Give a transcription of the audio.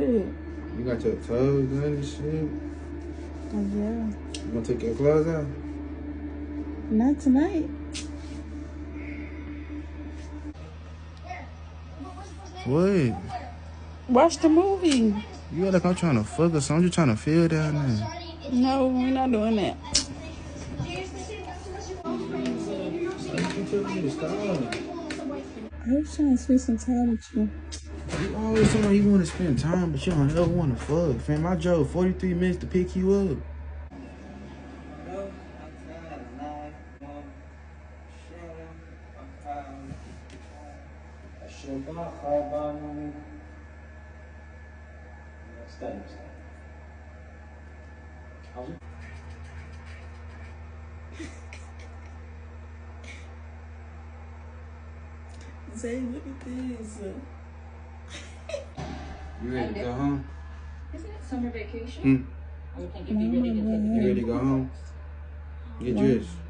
cold. You got your toes done and shit. Oh, yeah. You gonna take your clothes out? Not tonight. What? Watch the movie. You act like I'm trying to fuck or something. I'm just trying to feel down there. No, we're not doing that. I was trying to spend some time with you. You always tell me you want to spend time, but you don't ever want to fuck. Fam, I drove 43 minutes to pick you up. Zay, look at this. You ready to go home? Isn't it summer vacation? I would think it'd be really good. You ready to go home? Get dressed.